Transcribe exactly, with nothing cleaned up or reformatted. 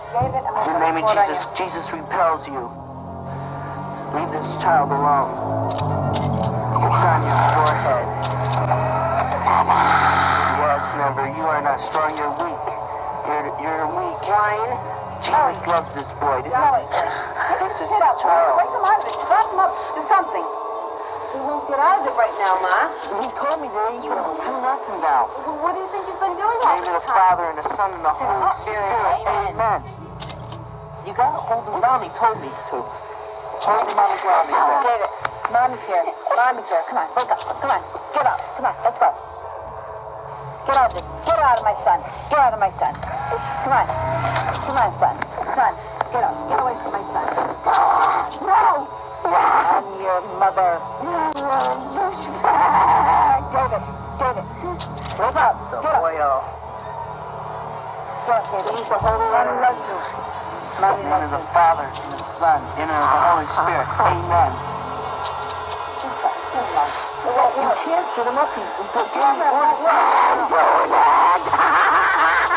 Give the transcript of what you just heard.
David, I'm In the name of Jesus, Jesus repels you. Leave this child alone. It's on your forehead. Yes, Never, you are not strong, you're weak. You're, you're weak. Wine. Jesus loves this boy. This Golly. is, this is Get the up. child. Wake him out of it. Strap him up. Do something. He won't get out of it right now, Ma. He told me that he would do nothing now. Well, what do you think he's been doing In all the name this of the time? Father, and the Son, and the Holy Spirit. Amen. You gotta hold him down, he told me to. Hold him on the ground, he said. David, Mommy's here. Mommy's here. Come on, wake up. Come on. Get up. Come on, let's go. Get out of it. Get out of my son. Get out of my son. Come on. Come on, son. Son, get up. Get away from my son. No! I'm your mother. David, David. Wake up. The Get up. oil. Yes, David. He's the Holy One loves you. Mommy In the name of loves the you. Father, and the Son, and of the Holy Spirit. Amen. You can't shoot him up. He, he, he, he, he, he, he, he, he, he, he, he,